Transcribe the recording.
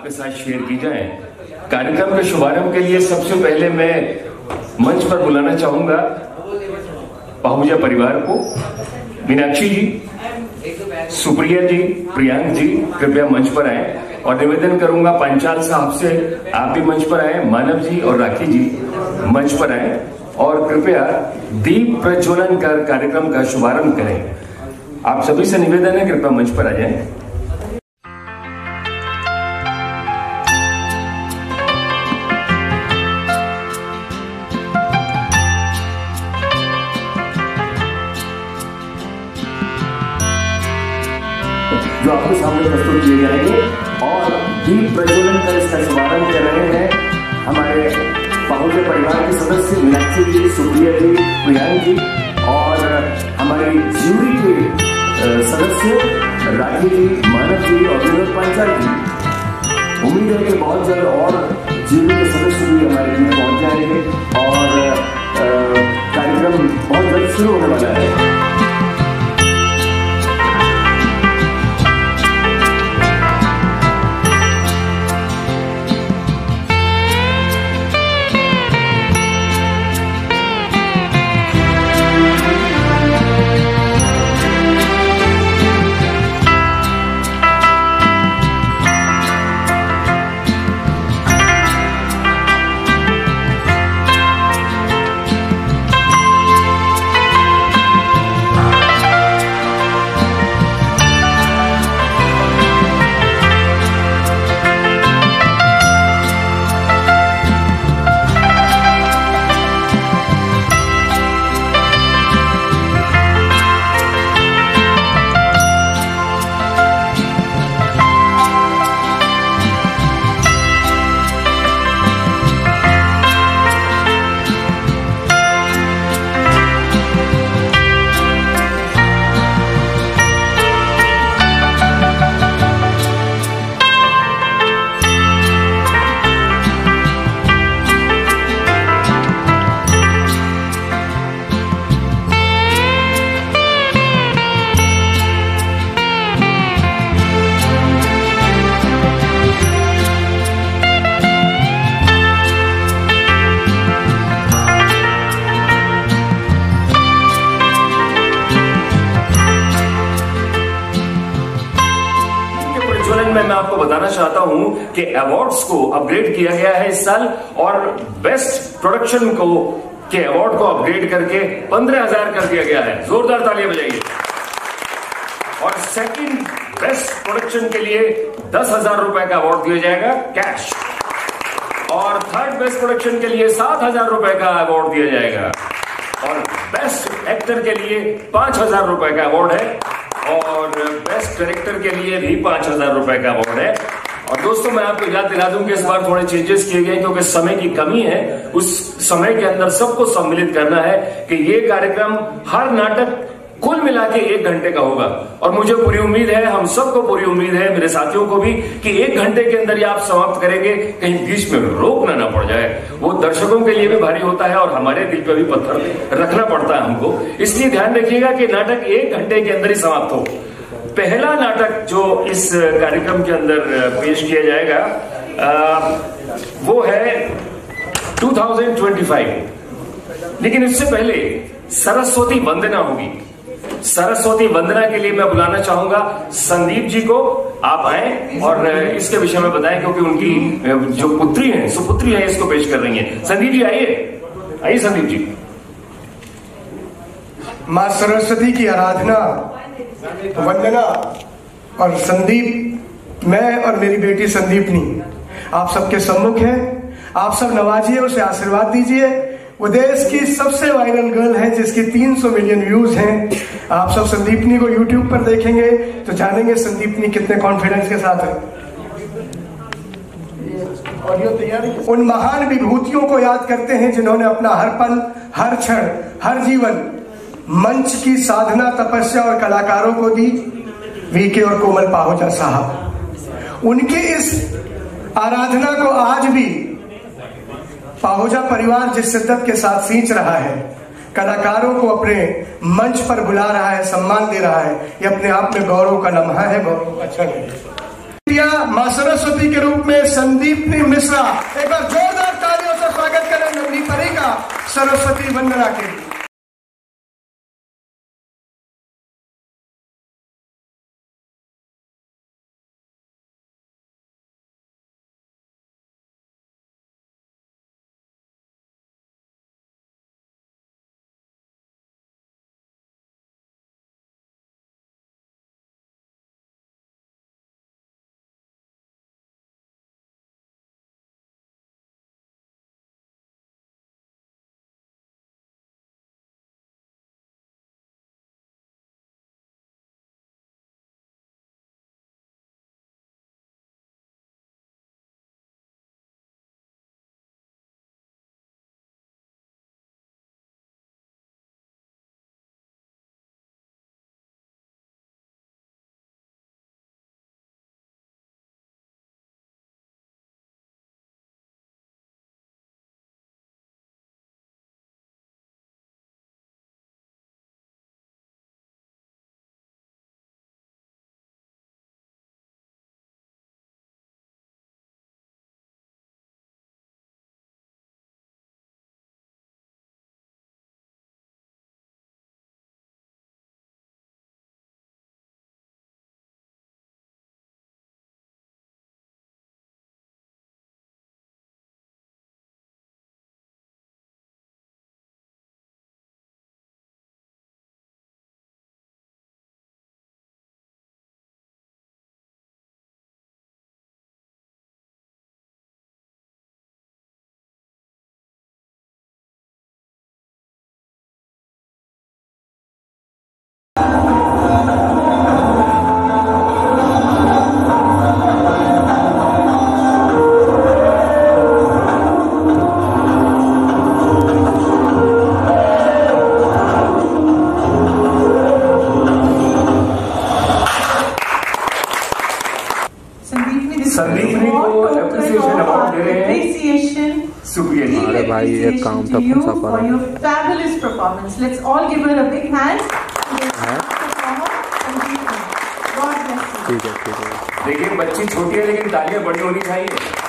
आपके साथ शेयर की जाए। कार्यक्रम के शुभारंभ के लिए सबसे पहले मैं मंच पर बुलाना चाहूंगा पाहुजा परिवार को। मीनाक्षी जी, सुप्रिया जी, प्रियांक जी कृपया मंच पर आए और निवेदन करूंगा पंचाल साहब से आप भी मंच पर आए, मानव जी और राखी जी मंच पर आए और कृपया दीप प्रज्वलन कर कार्यक्रम का शुभारंभ करें। आप सभी से निवेदन है कृपया मंच पर आ जाएं। जो आपके सामने प्रस्तुत किए जाएंगे और दीप प्रज्वलन कर इसका शुभारंभ कर रहे हैं हमारे पाहुजे परिवार के सदस्य मीनाक्षी जी, सुप्रिया जी, प्रियांक जी और हमारी ज्यूरी के सदस्य राखी जी, मानव जी और विनोद पांचाल जी। उम्मीद है कि बहुत जल्द और ज्यूरी के सदस्य भी हमारे बीच पहुंच जाएंगे और कार्यक्रम बहुत जल्द शुरू होने वाला है। मैं आपको बताना चाहता हूं कि अवार्ड्स को अपग्रेड किया गया है इस साल और बेस्ट प्रोडक्शन को के अवार्ड को अपग्रेड करके 15,000 कर दिया गया है। जोरदार तालियां बजाइए। और सेकंड बेस्ट प्रोडक्शन के लिए 10,000 रुपए का अवार्ड दिया जाएगा कैश और थर्ड बेस्ट प्रोडक्शन के लिए 7,000 रुपए का अवार्ड दिया जाएगा और बेस्ट एक्टर के लिए 5,000 रुपए का अवार्ड है और बेस्ट डायरेक्टर के लिए भी 5,000 रुपए का अवार्ड है। और दोस्तों मैं आपको याद दिला दूं कि इस बार थोड़े चेंजेस किए गए क्योंकि समय की कमी है। उस समय के अंदर सबको सम्मिलित करना है कि ये कार्यक्रम हर नाटक कुल मिला के 1 घंटे का होगा और मुझे पूरी उम्मीद है, हम सबको पूरी उम्मीद है, मेरे साथियों को भी, कि 1 घंटे के अंदर ये आप समाप्त करेंगे, कहीं बीच में रोकना ना पड़ जाए। वो दर्शकों के लिए भी भारी होता है और हमारे दिल पे भी पत्थर रखना पड़ता है हमको। इसलिए ध्यान रखिएगा कि नाटक 1 घंटे के अंदर ही समाप्त हो। पहला नाटक जो इस कार्यक्रम के अंदर पेश किया जाएगा वो है 2025, लेकिन इससे पहले सरस्वती वंदना होगी। सरस्वती वंदना के लिए मैं बुलाना चाहूंगा संदीप जी को। आप आए और इसके विषय में बताएं क्योंकि उनकी जो पुत्री है, सुपुत्री है, इसको पेश कर रही है। संदीप जी आइए, आइए संदीप जी। मां सरस्वती की आराधना, वंदना और संदीप, मैं और मेरी बेटी संदीपनी आप सबके सम्मुख है। आप सब नवाजिए, उसे आशीर्वाद दीजिए। वो देश की सबसे वायरल गर्ल है जिसकी 300 मिलियन व्यूज हैं। आप सब संदीपनी को यूट्यूब पर देखेंगे तो जानेंगे संदीपनी कितने कॉन्फिडेंस के साथ है। ऑडियो तैयार है। उन महान विभूतियों को याद करते हैं जिन्होंने अपना हर पल, हर क्षण, हर जीवन मंच की साधना, तपस्या और कलाकारों को दी। वीके और कोमल पाहुजा साहब, उनकी इस आराधना को आज भी पाहुजा परिवार जिस शिद्दत के साथ सींच रहा है, कलाकारों को अपने मंच पर बुला रहा है, सम्मान दे रहा है, ये अपने आप में गौरव का लम्हा है, गौरव का क्षण है। बिटिया मां सरस्वती के रूप में संदीपनी मिश्रा, एक बार जोरदार तालियों से स्वागत करें नन्ही परी का सरस्वती वंदना के लिए। संदीपनी को एप्रिसिएशन अवार्ड दे रहे हैं। शुक्रिया जी। अरे भाई ये काम तो कौन सा पर है? Fabulous performance. Let's all give her a big hand. ठीक है। देखिए बच्ची छोटी है लेकिन तालियां बड़ी होनी चाहिए।